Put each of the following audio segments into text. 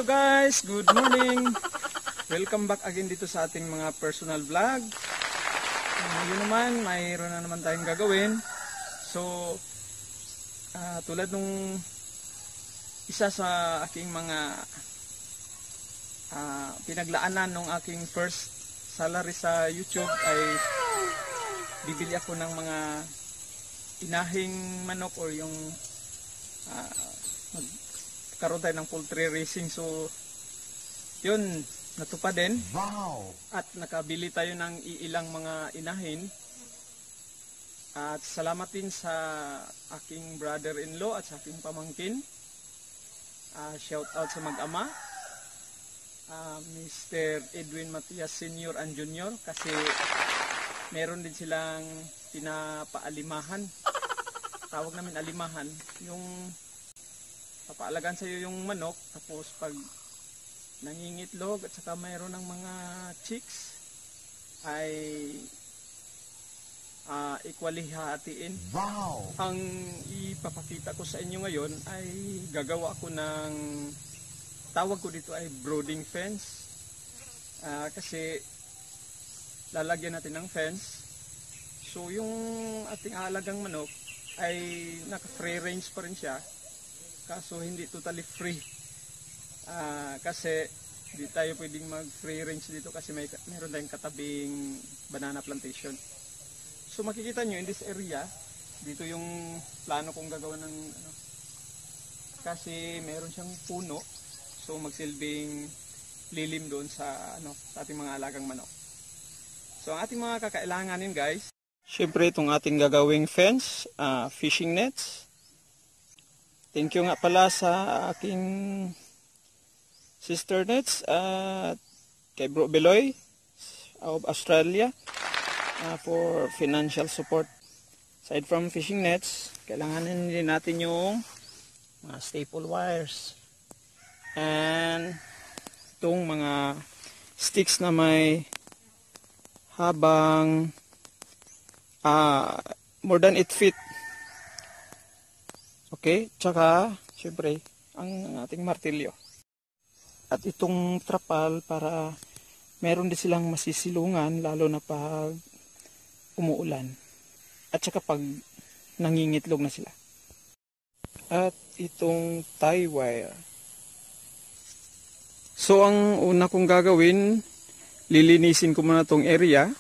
guys, good morning. Welcome back again dito sa ating mga personal vlog. Yun naman, mayroon na naman tayong gagawin. So, tulad nung isa sa aking mga pinaglaanan nung aking first salary sa YouTube ay bibili ako ng mga inahing manok or yung magkaroon tayo ng poultry racing. So yun, natupad din. Wow. At nakabili tayo ng ilang mga inahin. At salamat din sa aking brother-in-law at sa aking pamangkin. Shout out sa mag-ama, Mr. Edwin Matias Sr. and Jr. Kasi meron din silang pinapaalimahan. Tawag namin alimahan. Yung papaalagaan sa iyo yung manok, tapos pag nangingitlog at saka mayroon ng mga chicks ay equally hatiin. Wow! Ang ipapakita ko sa inyo ngayon ay gagawa ko ng, tawag ko dito ay brooding fence. Kasi lalagyan natin ng fence. So yung ating aalagang manok ay naka free range pa rin siya. Kaso hindi totally free. Kasi hindi tayo pwedeng mag free range dito kasi meron tayong katabing banana plantation. So makikita nyo in this area, dito yung plano kong gagawa ng kasi meron siyang puno. So magsilbing lilim doon sa sa ating mga alagang manok. So ang ating mga kakailanganin guys, syempre itong ating gagawing fence, fishing nets. Thank you nga pala sa aking sister nets at kay Bro Beloy of Australia for financial support. Aside from fishing nets, kailangan din natin yung mga staple wires and itong mga sticks na may habang more than 8 feet. Okay, tsaka syempre ang ating martilyo. At itong trapal para meron din silang masisilungan lalo na pag umuulan. At saka pag nangingitlog na sila. At itong tie wire. So ang una kong gagawin, lilinisin ko muna tong area.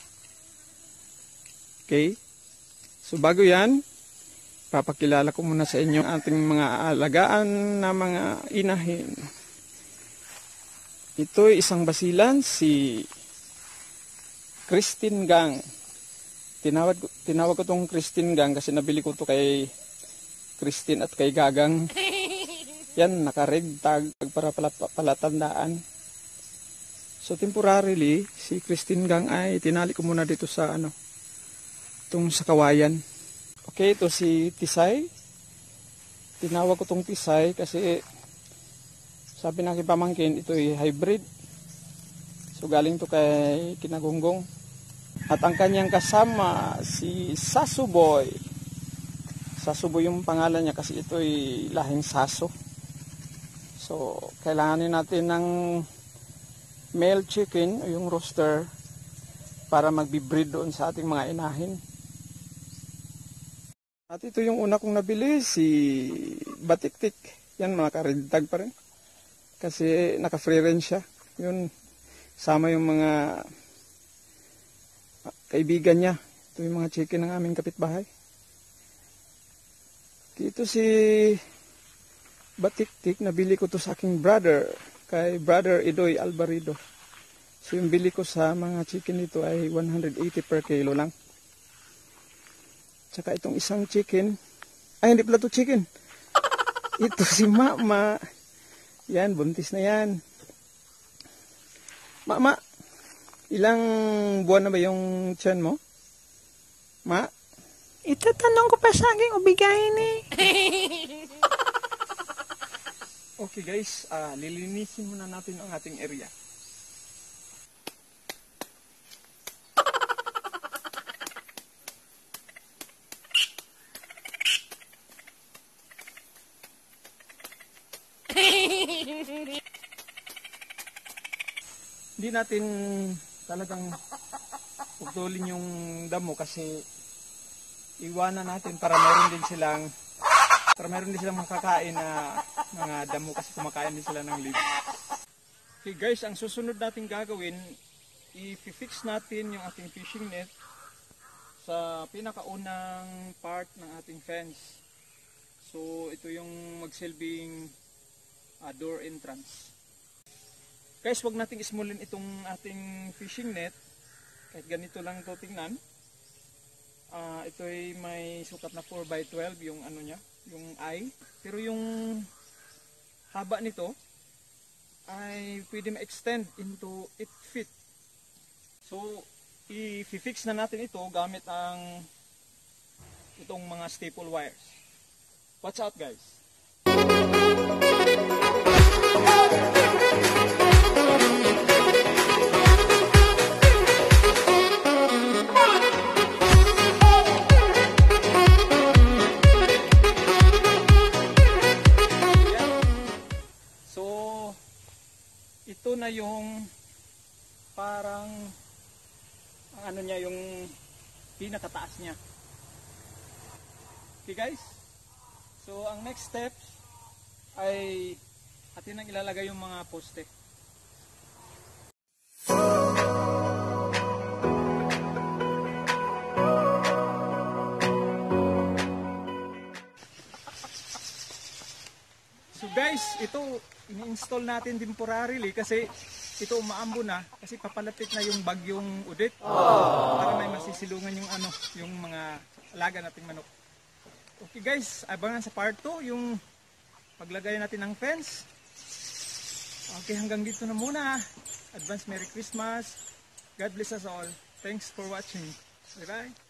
Okay? So bago yan, papakilala ko muna sa inyo ating mga alagaan na mga inahin. Ito ay isang basilan, si Christine Gang. Tinawag ko tong Christine Gang kasi nabili ko to kay Christine at kay Gagang. Yan, naka-red tag para palatandaan. So temporarily, si Christine Gang ay tinali ko muna dito sa itong sa kawayan. Okay, ito si Tisay. Tinawag ko itong Tisay kasi sabi ng aking pamangkin, ito ay hybrid. So galing to kay Kinagonggong. At ang kanyang kasama, si Sasuboy. Sasuboy yung pangalan niya kasi ito ay lahing Saso. So kailangan natin ng male chicken o yung rooster para magbi-breed doon sa ating mga inahin. At ito yung una kong nabili, si Batiktik. Yan, mga karintag pa rin. Kasi naka-free range siya. Yun, sama yung mga kaibigan niya. Ito yung mga chicken ng aming kapitbahay. Dito si Batiktik, nabili ko to sa aking brother. Kay brother Idoy Alvarido. So yung bili ko sa mga chicken dito ay 180 per kilo lang. Tsaka itong isang chicken. Ay, hindi pala ito chicken. Ito si Mama. Yan, buntis na yan. Mama, ilang buwan na ba yung tiyan mo? Ma? Itatanong ko pa sa aking ubigahin eh. Okay guys, lilinisin muna natin ang ating area. hindi natin talagang putulin yung damo kasi iwanan natin para meron din silang makakain na mga damo kasi kumakain din sila ng leaves. Okay guys, ang susunod natin gagawin, i-fix natin yung ating fishing net sa pinakaunang part ng ating fence. So ito yung magsilbing door entrance. Guys, wag nating ismulin itong ating fishing net. Kahit ganito lang ito tingnan. Ito ay may sukat na 4x12 yung ano niya, yung eye. Pero yung haba nito ay pwede ma-extend into 8 feet. So, i-fix na natin ito gamit ang itong mga staple wires. Watch out guys! Ito na yung parang ang ano niya, yung pinakataas niya. Okay guys, so ang next steps ay atin nang ilalagay yung mga poste. So guys, ito ini-install natin temporarily kasi ito umaambo na kasi papalapit na yung bagyong Udit. Para may masisilungan yung ano, yung mga alaga nating manok. Okay guys, abangan sa part 2 yung paglagay natin ng fence. Okay, hanggang dito na muna. Advance Merry Christmas. God bless us all. Thanks for watching. Bye bye.